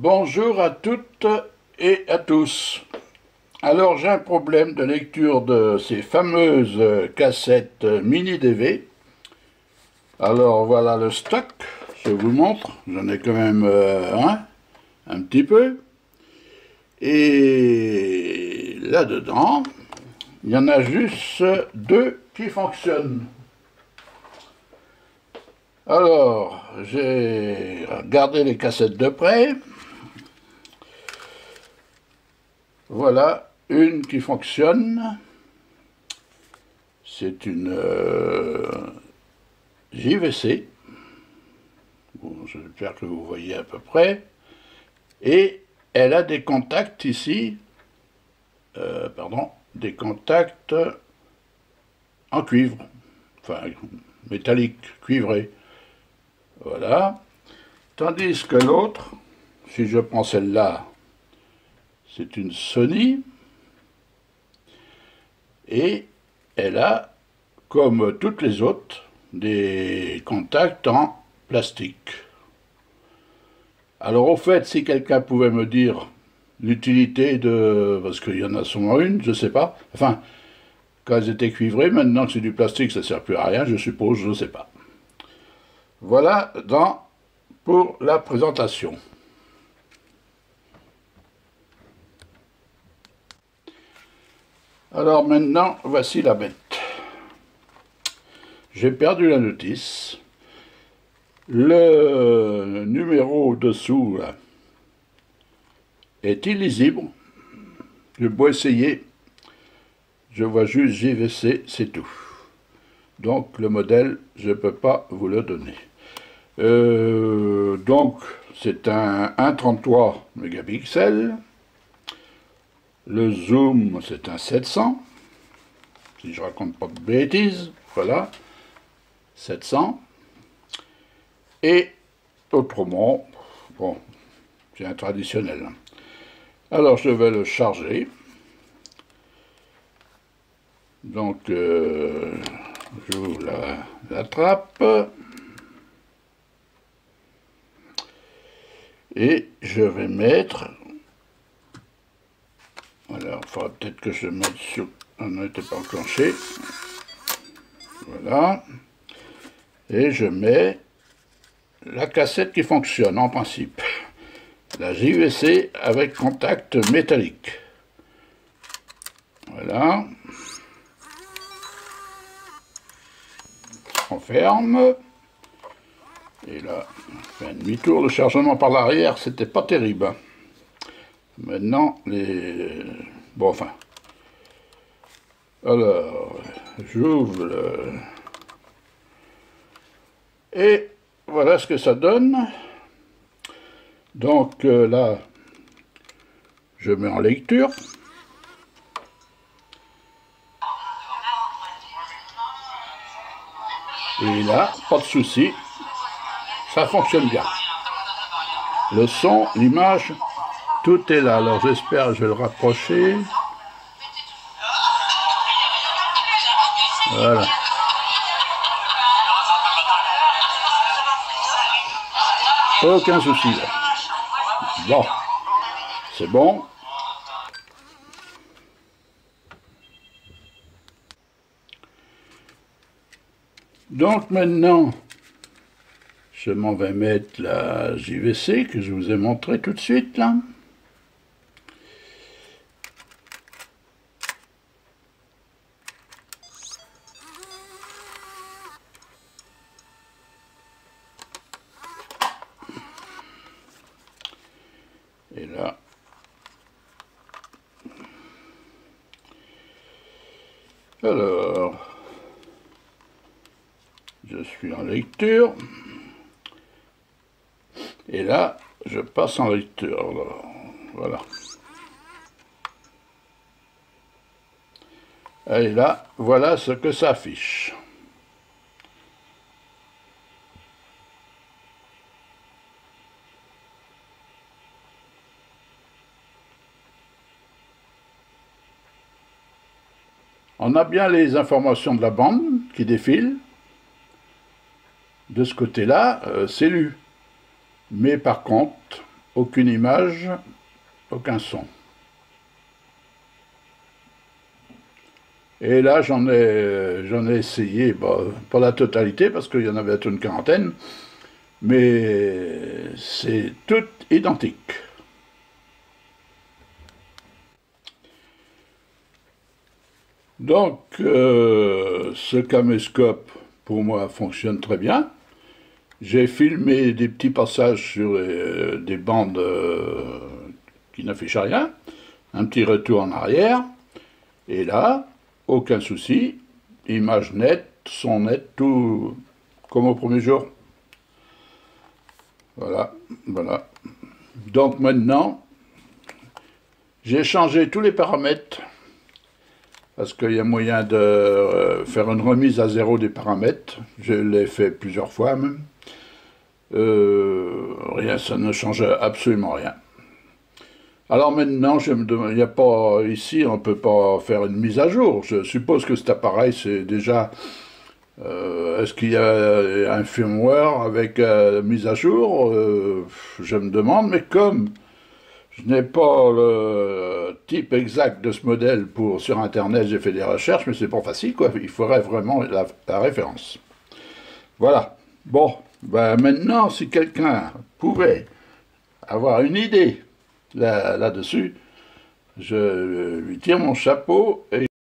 Bonjour à toutes et à tous. Alors j'ai un problème de lecture de ces fameuses cassettes mini DV. Alors voilà le stock, je vous montre, j'en ai quand même un petit peu. Et là-dedans, il y en a juste deux qui fonctionnent. Alors, j'ai regardé les cassettes de près. Voilà une qui fonctionne. C'est une JVC. Bon, j'espère que vous voyez à peu près. Et elle a des contacts ici. Des contacts en cuivre. Enfin, métallique, cuivré. Voilà. Tandis que l'autre, si je prends celle-là, c'est une Sony. Et elle a, comme toutes les autres, des contacts en plastique. Alors au fait, si quelqu'un pouvait me dire l'utilité de... parce qu'il y en a souvent une, je ne sais pas. Enfin, quand elles étaient cuivrées, maintenant que c'est du plastique, ça ne sert plus à rien, je suppose, je ne sais pas. Voilà pour la présentation. Alors maintenant, voici la bête. J'ai perdu la notice. Le numéro dessous là, est illisible. Je peux essayer. Je vois juste JVC, c'est tout. Donc le modèle, je ne peux pas vous le donner. Donc c'est un 1,33 mégapixels. Le zoom, c'est un 700. Si je raconte pas de bêtises, voilà. 700. Et autrement, bon, c'est un traditionnel. Alors je vais le charger. Donc j'ouvre la trappe. Et je vais mettre... Alors, il faudra peut-être que je le mette sur... On n'était pas enclenché. Voilà. Et je mets la cassette qui fonctionne, en principe. La JVC avec contact métallique. Voilà. On ferme. Et là, on fait un demi-tour. Le chargement par l'arrière, c'était pas terrible. Maintenant, bon, enfin. Alors, j'ouvre le... Et voilà ce que ça donne. Donc là, je mets en lecture. Et là, pas de souci. Ça fonctionne bien. Le son, l'image... Tout est là, alors j'espère, je vais le rapprocher. Voilà. Aucun souci là. Bon, c'est bon. Donc maintenant, je m'en vais mettre la JVC que je vous ai montré tout de suite là. Et là, alors, je suis en lecture, et là, je passe en lecture, alors, voilà. Et là, voilà ce que ça affiche. On a bien les informations de la bande qui défilent. De ce côté-là, c'est lu. Mais par contre, aucune image, aucun son. Et là, j'en ai essayé, pas la totalité, parce qu'il y en avait une quarantaine, mais c'est tout identique. Donc, ce caméscope, pour moi, fonctionne très bien. J'ai filmé des petits passages sur des bandes qui n'affichent rien, un petit retour en arrière, et là, aucun souci, image nette, son net, tout comme au premier jour. Voilà, voilà. Donc maintenant, j'ai changé tous les paramètres, parce qu'il y a moyen de faire une remise à zéro des paramètres. Je l'ai fait plusieurs fois même. Rien, ça ne change absolument rien. Alors maintenant, je me demande, il n'y a pas ici, on ne peut pas faire une mise à jour. Je suppose que cet appareil, c'est déjà. Est-ce qu'il y a un firmware avec mise à jour? Je me demande, mais comme je n'ai pas le type exact de ce modèle sur Internet, j'ai fait des recherches, mais c'est pas facile, quoi. Il faudrait vraiment la référence. Voilà. Bon, ben maintenant, si quelqu'un pouvait avoir une idée là-dessus, je lui tire mon chapeau et